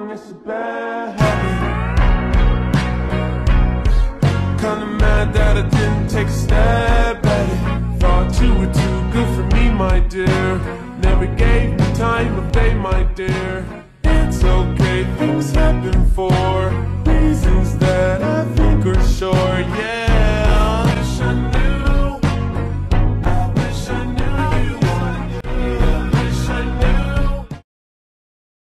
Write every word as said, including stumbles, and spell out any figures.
and it's a bad habit. Kinda mad that I didn't take a stab at it. Thought you were too good for me, my dear. Never gave me time of day, my dear. It's okay, things happen for reasons that I think are sure.